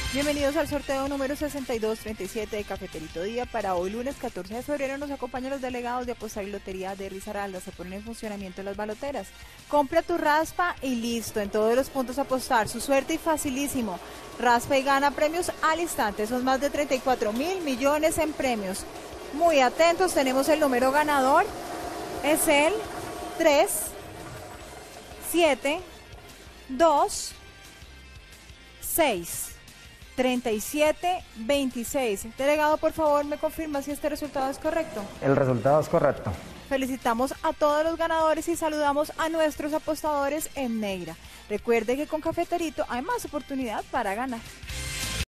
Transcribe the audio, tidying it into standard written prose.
Bienvenidos al sorteo número 6237 de Cafeterito Día. Para hoy, lunes 14 de febrero, nos acompañan los delegados de Apostar y Lotería de Risaralda. Se ponen en funcionamiento las baloteras. Compra tu raspa y listo. En todos los puntos Apostar. Su suerte y facilísimo. Raspa y gana premios al instante. Son más de 34.000 millones en premios. Muy atentos, tenemos el número ganador. Es el 3, 7, 2, 6. 3726. Delegado, por favor, me confirma si este resultado es correcto. El resultado es correcto. Felicitamos a todos los ganadores y saludamos a nuestros apostadores en Neira. Recuerde que con Cafeterito hay más oportunidad para ganar.